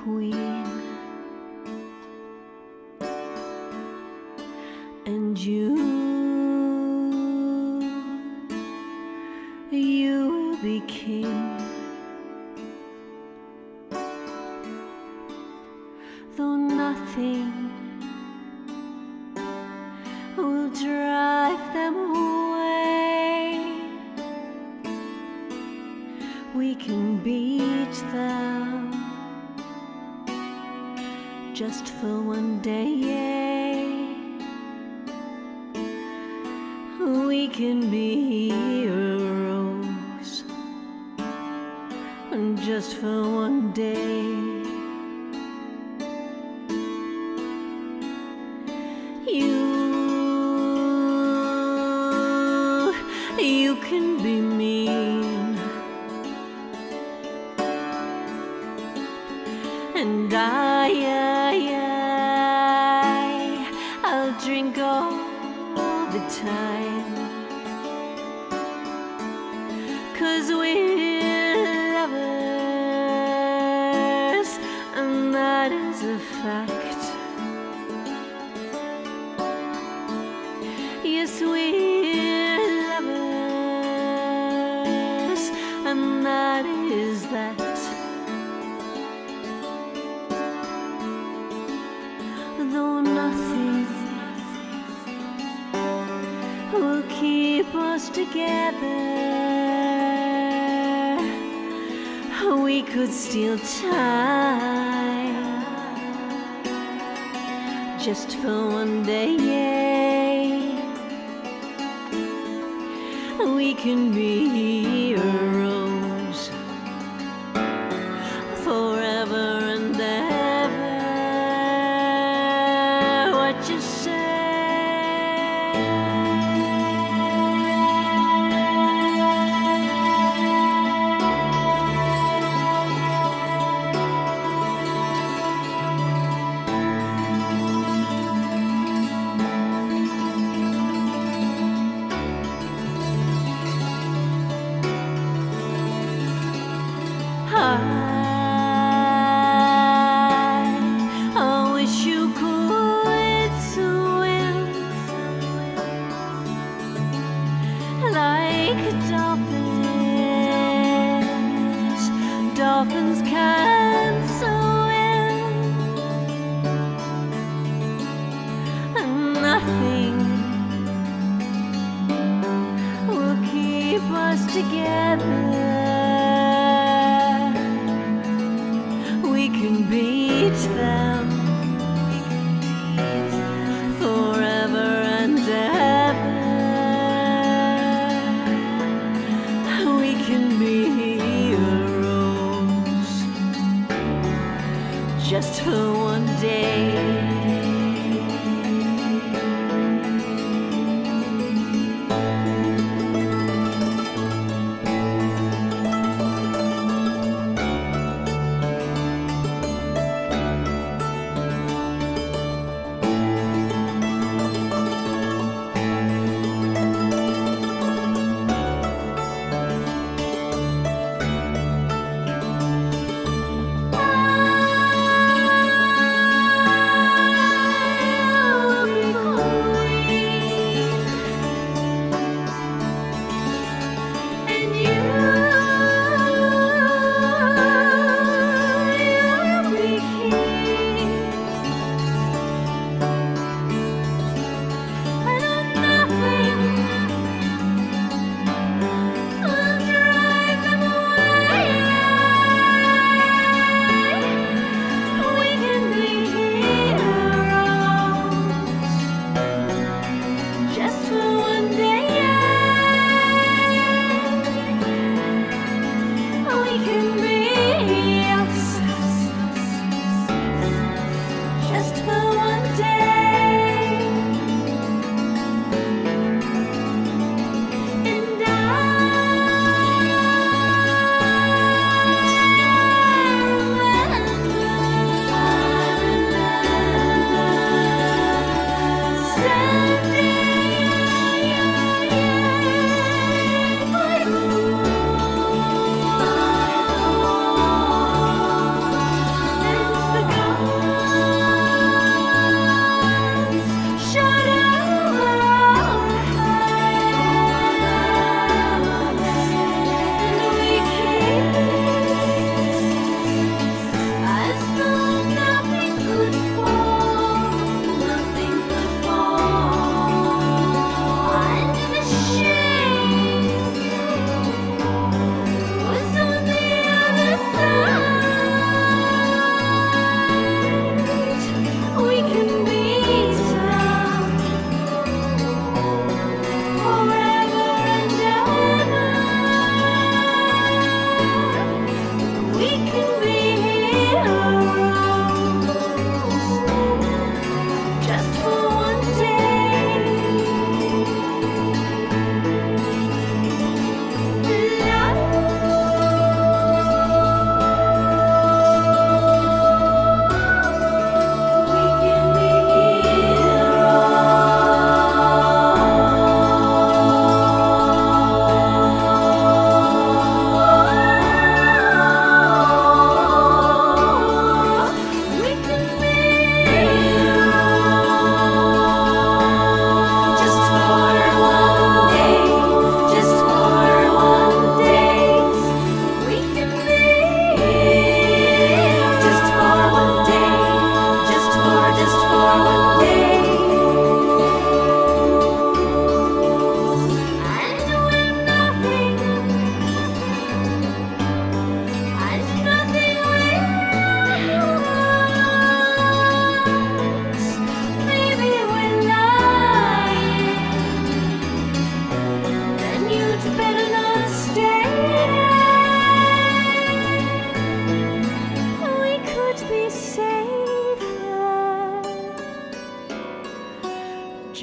queen, and you will be king. Though nothing will drive them away, we can beat them just for one day. We can be heroes just for one day. You can be mean, and I'll drink all the time, 'cause we're lovers, and that is a fact. Yes, we're lovers, and that is that. Though nothing will keep us together, we could steal time just for one day. We can be heroes forever and ever. What you say? I wish you could swim like dolphins. Dolphins can swim, and nothing will keep us together. We can beat them forever and ever. We can be heroes just for one day.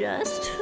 just